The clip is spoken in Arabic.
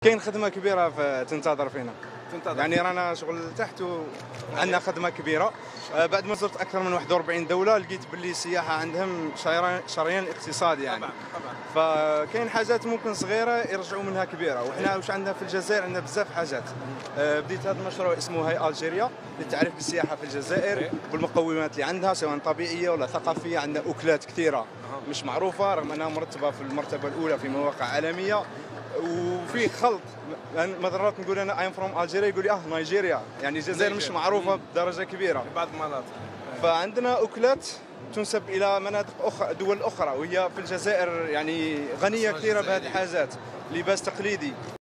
كاين خدمه كبيره تنتظر فينا. يعني رانا شغل تحت وعندنا خدمه كبيره. بعد ما زرت اكثر من 41 دوله لقيت باللي السياحه عندهم شريان اقتصادي يعني. طبعا. فكاين حاجات ممكن صغيره يرجعوا منها كبيره، وحنا واش عندنا في الجزائر؟ عندنا بزاف حاجات. بديت هذا المشروع اسمه هاي الجيريا للتعريف بالسياحه في الجزائر والمقومات اللي عندها سواء طبيعيه ولا ثقافيه. عندنا اكلات كثيره مش معروفه رغم انها مرتبه في المرتبه الاولى في مواقع عالميه، وفي خلط. مرات نقول انا ايم فروم الجيريا يقول لي نيجيريا، يعني الجزائر مش معروفه بدرجه كبيره في بعض المناطق. فعندنا اكلات تنسب الى مناطق اخرى، دول اخرى، وهي في الجزائر يعني غنيه كثيره بهذه الحاجات. لباس تقليدي